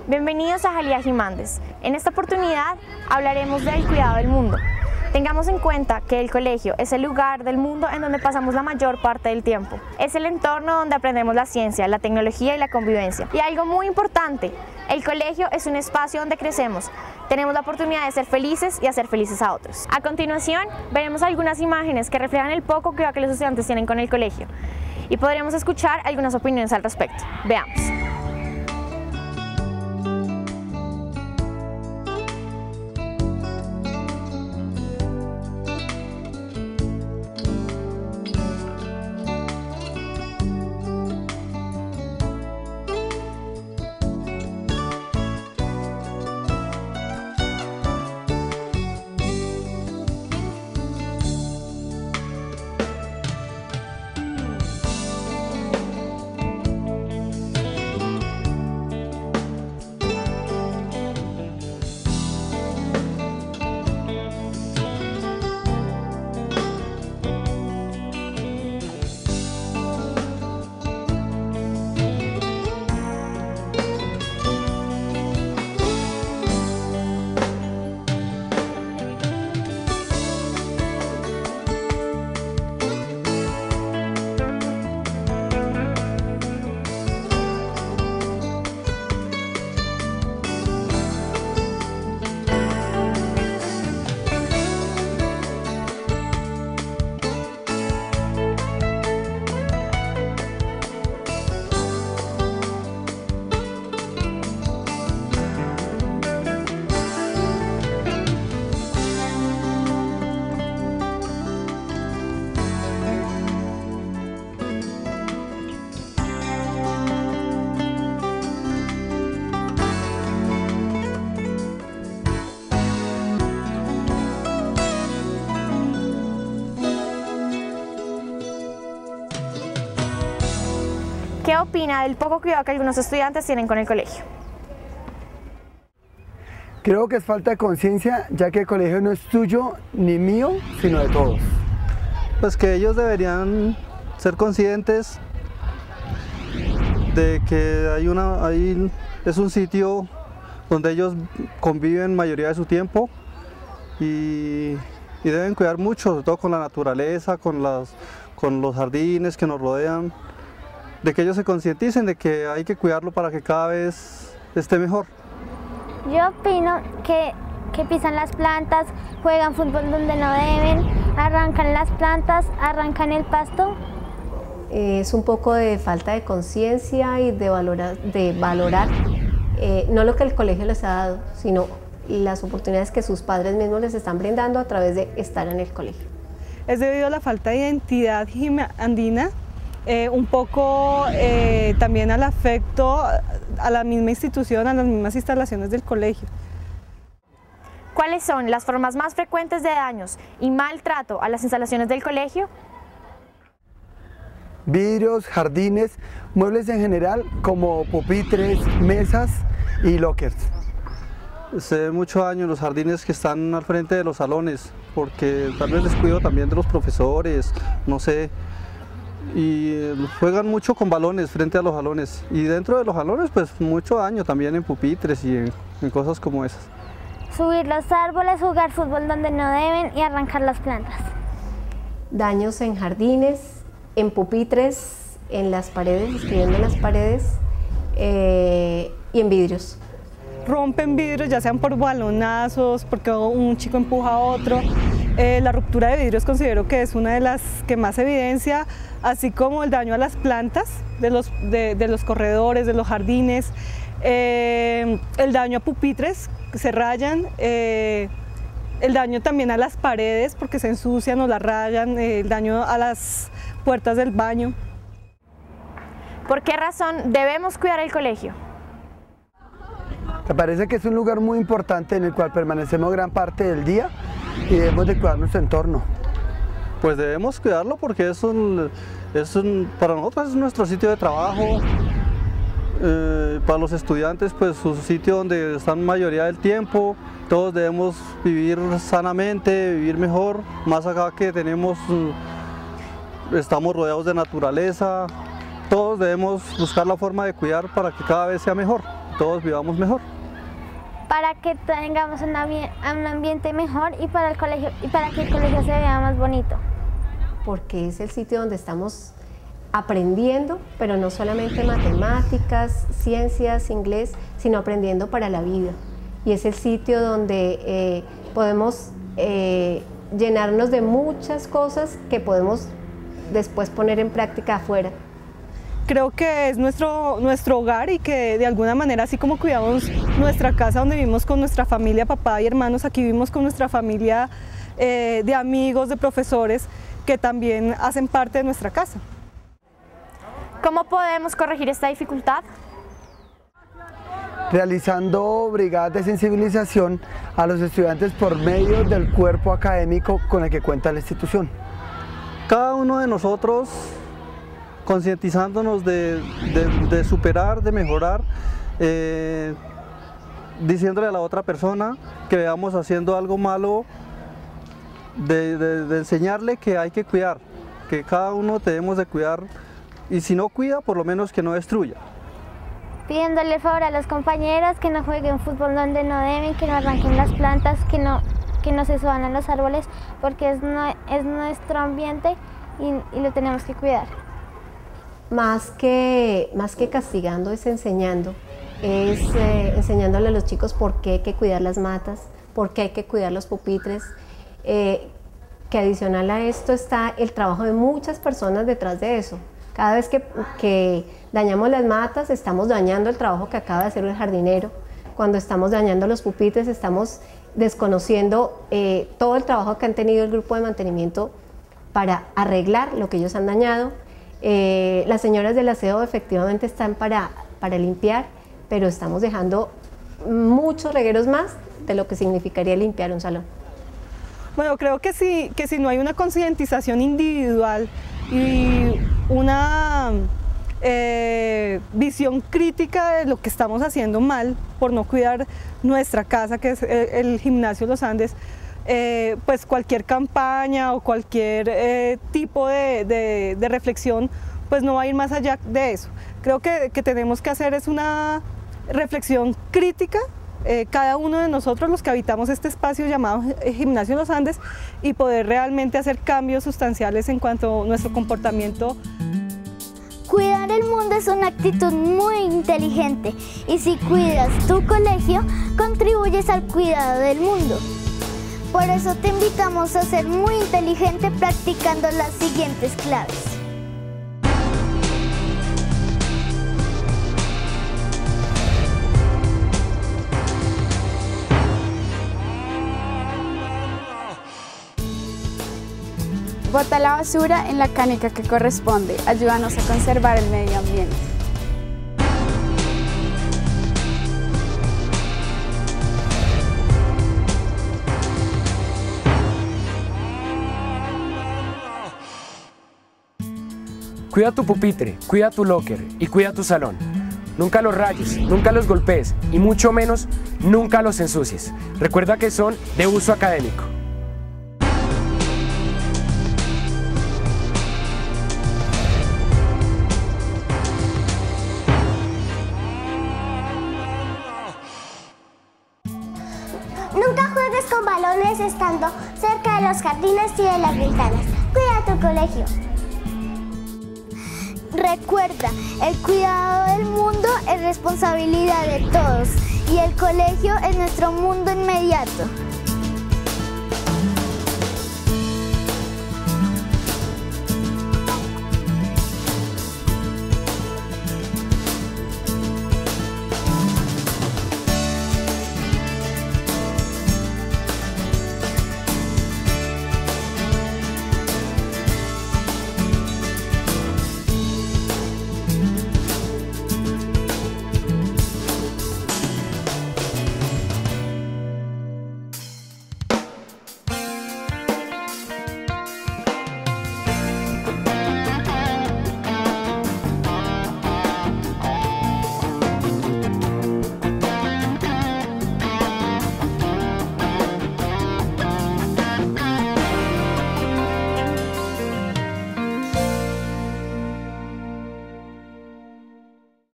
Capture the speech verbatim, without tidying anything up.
Bienvenidos a Jalía Jiménez. En esta oportunidad hablaremos del cuidado del mundo. Tengamos en cuenta que el colegio es el lugar del mundo en donde pasamos la mayor parte del tiempo. Es el entorno donde aprendemos la ciencia, la tecnología y la convivencia. Y algo muy importante, el colegio es un espacio donde crecemos. Tenemos la oportunidad de ser felices y hacer felices a otros. A continuación, veremos algunas imágenes que reflejan el poco cuidado que los estudiantes tienen con el colegio. Y podremos escuchar algunas opiniones al respecto. Veamos. ¿Qué opina del poco cuidado que algunos estudiantes tienen con el colegio? Creo que es falta de conciencia, ya que el colegio no es tuyo ni mío, sino de todos. Pues que ellos deberían ser conscientes de que hay una, hay, es un sitio donde ellos conviven mayoría de su tiempo y, y deben cuidar mucho, sobre todo con la naturaleza, con, las, con los jardines que nos rodean, de que ellos se concienticen de que hay que cuidarlo para que cada vez esté mejor. Yo opino que, que pisan las plantas, juegan fútbol donde no deben, arrancan las plantas, arrancan el pasto. Es un poco de falta de conciencia y de valorar, de valorar eh, no lo que el colegio les ha dado, sino las oportunidades que sus padres mismos les están brindando a través de estar en el colegio. Es debido a la falta de identidad andina, Eh, un poco eh, también al afecto a la misma institución, a las mismas instalaciones del colegio. ¿Cuáles son las formas más frecuentes de daños y maltrato a las instalaciones del colegio? Vidrios, jardines, muebles en general como pupitres, mesas y lockers. Se ve mucho daño en los jardines que están al frente de los salones, porque tal vez descuido también de los profesores, no sé. Y juegan mucho con balones frente a los jalones y dentro de los jalones pues mucho daño también en pupitres y en, en cosas como esas. Subir los árboles, jugar fútbol donde no deben y arrancar las plantas. Daños en jardines, en pupitres, en las paredes, escribiendo en las paredes eh, y en vidrios. Rompen vidrios, ya sean por balonazos, porque un chico empuja a otro. Eh, la ruptura de vidrios considero que es una de las que más evidencia, así como el daño a las plantas de los, de, de los corredores, de los jardines, eh, el daño a pupitres que se rayan, eh, el daño también a las paredes porque se ensucian o las rayan, eh, el daño a las puertas del baño. ¿Por qué razón debemos cuidar el colegio? Me parece que es un lugar muy importante en el cual permanecemos gran parte del día y debemos de cuidar nuestro entorno. Pues debemos cuidarlo porque es un, es un, para nosotros es nuestro sitio de trabajo, eh, para los estudiantes pues su sitio donde están mayoría del tiempo. Todos debemos vivir sanamente, vivir mejor, más acá que tenemos, estamos rodeados de naturaleza. Todos debemos buscar la forma de cuidar para que cada vez sea mejor. todos vivamos mejor. Para que tengamos un, un ambiente mejor y para, el colegio, y para que el colegio se vea más bonito. Porque es el sitio donde estamos aprendiendo, pero no solamente matemáticas, ciencias, inglés, sino aprendiendo para la vida. Y es el sitio donde eh, podemos eh, llenarnos de muchas cosas que podemos después poner en práctica afuera. Creo que es nuestro, nuestro hogar y que de alguna manera, así como cuidamos nuestra casa donde vivimos con nuestra familia, papá y hermanos, aquí vivimos con nuestra familia eh, de amigos, de profesores, que también hacen parte de nuestra casa. ¿Cómo podemos corregir esta dificultad? Realizando brigadas de sensibilización a los estudiantes por medio del cuerpo académico con el que cuenta la institución. Cada uno de nosotros concientizándonos de, de, de superar, de mejorar, eh, diciéndole a la otra persona que veamos haciendo algo malo, de, de, de enseñarle que hay que cuidar, que cada uno debemos de cuidar y si no cuida, por lo menos que no destruya. Pidiéndole favor a los compañeros que no jueguen fútbol donde no deben, que no arranquen las plantas, que no, que no se suban a los árboles, porque es, no, es nuestro ambiente y, y lo tenemos que cuidar. Más que, más que castigando es enseñando, es eh, enseñándole a los chicos por qué hay que cuidar las matas, por qué hay que cuidar los pupitres, eh, que adicional a esto está el trabajo de muchas personas detrás de eso. Cada vez que, que dañamos las matas estamos dañando el trabajo que acaba de hacer el jardinero, cuando estamos dañando los pupitres estamos desconociendo eh, todo el trabajo que han tenido el grupo de mantenimiento para arreglar lo que ellos han dañado. Eh, las señoras del aseo efectivamente están para, para limpiar, pero estamos dejando muchos regueros más de lo que significaría limpiar un salón. Bueno, creo que si, que si no hay una concientización individual y una eh, visión crítica de lo que estamos haciendo mal por no cuidar nuestra casa, que es el, el Gimnasio Los Andes, Eh, pues cualquier campaña o cualquier eh, tipo de, de, de reflexión pues no va a ir más allá de eso. Creo que, que tenemos que hacer es una reflexión crítica, eh, cada uno de nosotros los que habitamos este espacio llamado Gimnasio Los Andes, y poder realmente hacer cambios sustanciales en cuanto a nuestro comportamiento. Cuidar el mundo es una actitud muy inteligente y si cuidas tu colegio, contribuyes al cuidado del mundo. Por eso te invitamos a ser muy inteligente practicando las siguientes claves. Bota la basura en la caneca que corresponde. Ayúdanos a conservar el medio ambiente. Cuida tu pupitre, cuida tu locker y cuida tu salón. Nunca los rayes, nunca los golpees y mucho menos, nunca los ensucies. Recuerda que son de uso académico. Nunca juegues con balones estando cerca de los jardines y de las ventanas. Cuida tu colegio. Recuerda, el cuidado del mundo es responsabilidad de todos y el colegio es nuestro mundo inmediato.